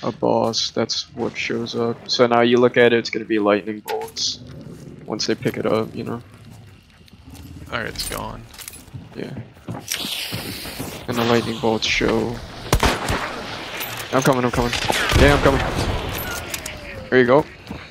a boss, that's what shows up. So now you look at it, it's gonna be lightning bolts once they pick it up, you know? Alright, it's gone. Yeah. And the lightning bolts show. I'm coming. Yeah, I'm coming. There you go.